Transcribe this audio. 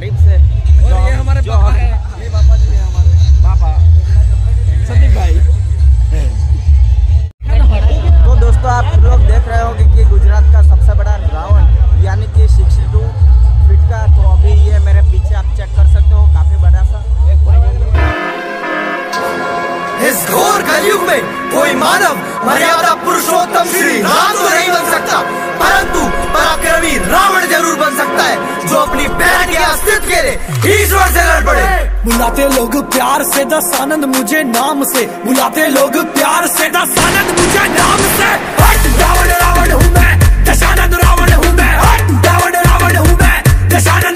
तारीफ से। और ये हमारे पापा है, ये पापा जी है हमारे पापा संदीप भाई। तो दोस्तों आप लोग देख रहे होंगे कि गुजरात का सबसे बड़ा रावण यानी कि 62 फीट का, तो अभी ये मेरे पीछे आप चेक कर सकते हो, काफी बड़ा सा। इस घोर कलयुग में कोई मानव मर्यादा पुरुषोत्तम श्री राम तो नहीं बन सकता, परंतु पराक्रमी रावण जरूर बन सकता है, जो अपनी बहन के अस्तित्व के लिए ईश्वर से लड़ पड़े। बुलाते लोग प्यार से दस आनंद मुझे नाम से, बुलाते लोग प्यार से दस आनंद मुझे नाम से। हट रावण रावण हूँ मैं, दशानंद रावण हूँ मैं, हट रावण रावण हूँ मैं, दशानंद